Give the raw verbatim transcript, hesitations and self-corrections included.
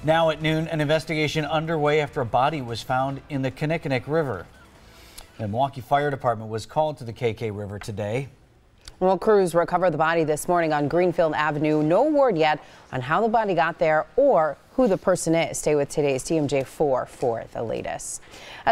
Now at noon, an investigation underway after a body was found in the Kinnickinnic River. The Milwaukee Fire Department was called to the K K River today. Well, crews recovered the body this morning on Greenfield Avenue. No word yet on how the body got there or who the person is. Stay with today's T M J four for the latest.